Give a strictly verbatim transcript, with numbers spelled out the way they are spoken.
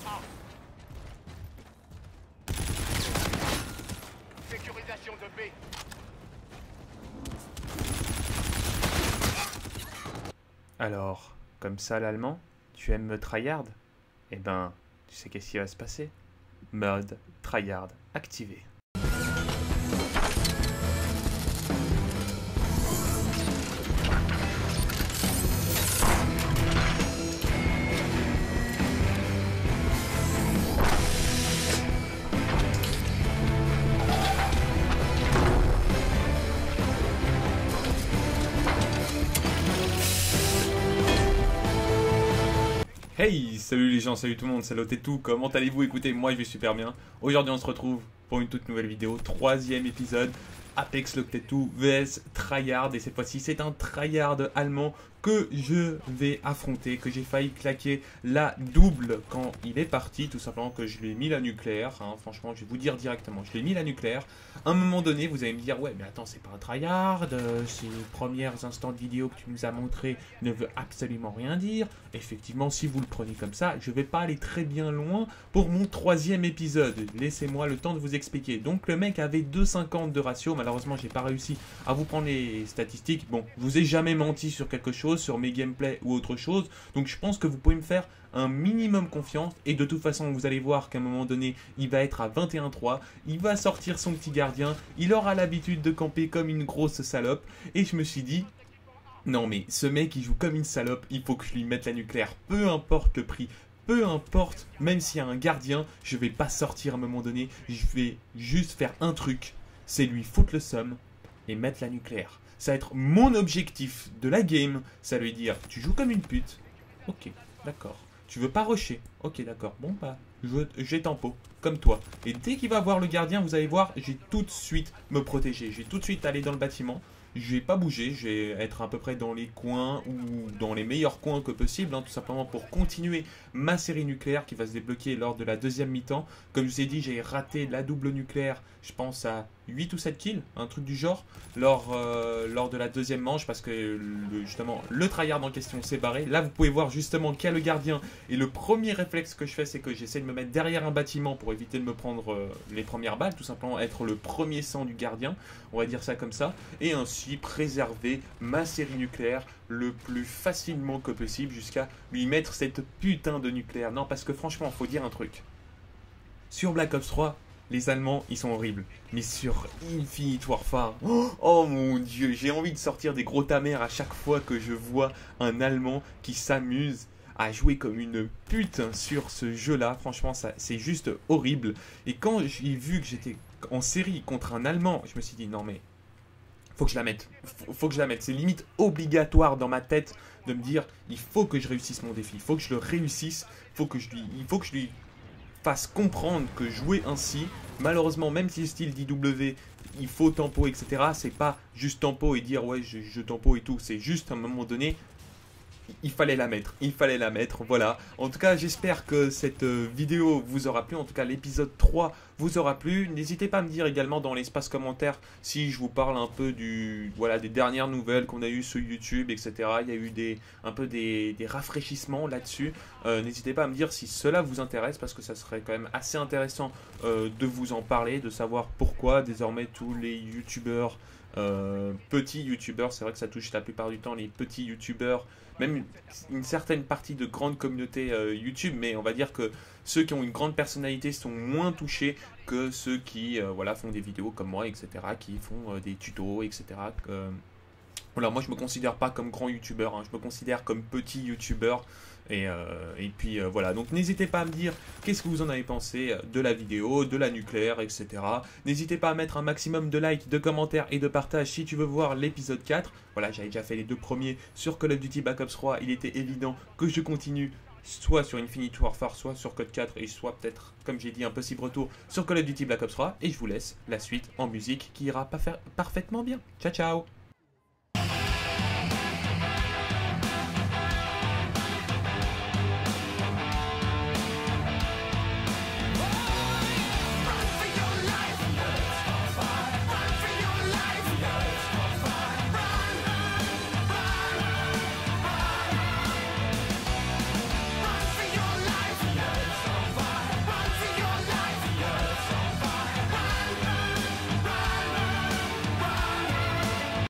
Sécurisation de B. Alors, comme ça l'allemand, tu aimes me tryhard? Eh ben, tu sais qu'est-ce qui va se passer? Mode tryhard activé. Hey, salut les gens, salut tout le monde, c'est Lotetou, comment allez-vous? Écoutez, moi je vais super bien. Aujourd'hui on se retrouve pour une toute nouvelle vidéo, troisième épisode, Apex Lotetou vs Tryhard. Et cette fois-ci c'est un Tryhard allemand que je vais affronter, que j'ai failli claquer la double quand il est parti, tout simplement que je lui ai mis la nucléaire, hein. Franchement je vais vous dire directement, je lui ai mis la nucléaire. À un moment donné vous allez me dire, ouais mais attends c'est pas un Tryhard, euh, ces premiers instants de vidéo que tu nous as montré ne veut absolument rien dire. Effectivement si vous le prenez comme ça, je vais pas aller très bien loin pour mon troisième épisode, laissez-moi le temps de vous expliquer. Donc le mec avait deux virgule cinquante de ratio, malheureusement j'ai pas réussi à vous prendre les statistiques. Bon, je vous ai jamais menti sur quelque chose, sur mes gameplays ou autre chose, donc je pense que vous pouvez me faire un minimum confiance. Et de toute façon vous allez voir qu'à un moment donné il va être à vingt et un trois, il va sortir son petit gardien, il aura l'habitude de camper comme une grosse salope. Et je me suis dit, non mais ce mec il joue comme une salope, il faut que je lui mette la nucléaire, peu importe le prix. Peu importe, même s'il y a un gardien, je vais pas sortir à un moment donné, je vais juste faire un truc, c'est lui foutre le seum et mettre la nucléaire. Ça va être mon objectif de la game, ça veut dire, tu joues comme une pute, ok, d'accord. Tu veux pas rusher, ok d'accord, bon bah, j'ai tempo, comme toi. Et dès qu'il va voir le gardien, vous allez voir, j'ai tout de suite me protéger, je vais tout de suite aller dans le bâtiment. Je vais pas bouger, je vais être à peu près dans les coins ou dans les meilleurs coins que possible, hein, tout simplement pour continuer ma série nucléaire qui va se débloquer lors de la deuxième mi-temps. Comme je vous ai dit, j'ai raté la double nucléaire, je pense à huit ou sept kills, un truc du genre, lors, euh, lors de la deuxième manche, parce que le, justement le tryhard en question s'est barré. Là vous pouvez voir justement qu'il y a le gardien, et le premier réflexe que je fais c'est que j'essaie de me mettre derrière un bâtiment pour éviter de me prendre euh, les premières balles, tout simplement être le premier sang du gardien, on va dire ça comme ça, et ainsi préserver ma série nucléaire le plus facilement que possible jusqu'à lui mettre cette putain de nucléaire. Non, parce que franchement faut dire un truc, sur Black Ops trois les Allemands, ils sont horribles. Mais sur Infinite Warfare, oh, oh mon dieu, j'ai envie de sortir des gros tamers à chaque fois que je vois un Allemand qui s'amuse à jouer comme une pute sur ce jeu-là. Franchement, ça, c'est juste horrible. Et quand j'ai vu que j'étais en série contre un Allemand, je me suis dit, non mais, faut que je la mette. Faut, faut que je la mette. C'est limite obligatoire dans ma tête de me dire, il faut que je réussisse mon défi. Il faut que je le réussisse. Faut que je lui, il faut que je lui fasse comprendre que jouer ainsi, malheureusement, même si le style d'I W, il faut tempo, et cetera, c'est pas juste tempo et dire ouais, je, je tempo et tout, c'est juste à un moment donné, il fallait la mettre, il fallait la mettre, voilà. En tout cas, j'espère que cette vidéo vous aura plu, en tout cas l'épisode trois vous aura plu. N'hésitez pas à me dire également dans l'espace commentaire si je vous parle un peu du, voilà, des dernières nouvelles qu'on a eues sur YouTube, et cetera. Il y a eu des, un peu des, des rafraîchissements là-dessus. Euh, N'hésitez pas à me dire si cela vous intéresse, parce que ça serait quand même assez intéressant euh, de vous en parler, de savoir pourquoi désormais tous les youtubeurs, euh, petits youtubeurs, c'est vrai que ça touche la plupart du temps les petits youtubeurs, même une, une certaine partie de grande communauté euh, YouTube, mais on va dire que ceux qui ont une grande personnalité sont moins touchés que ceux qui euh, voilà, font des vidéos comme moi, et cetera, qui font euh, des tutos, et cetera. Euh, voilà, moi je me considère pas comme grand youtubeur, hein, je me considère comme petit youtubeur. Et, euh, et puis euh, voilà, donc n'hésitez pas à me dire qu'est-ce que vous en avez pensé de la vidéo, de la nucléaire, et cetera. N'hésitez pas à mettre un maximum de likes, de commentaires et de partages si tu veux voir l'épisode quatre. Voilà, j'avais déjà fait les deux premiers sur Call of Duty Black Ops trois, il était évident que je continue soit sur Infinite Warfare, soit sur Code quatre, et soit peut-être, comme j'ai dit, un possible retour sur Call of Duty Black Ops trois. Et je vous laisse la suite en musique qui ira pas faire parfaitement bien. Ciao ciao.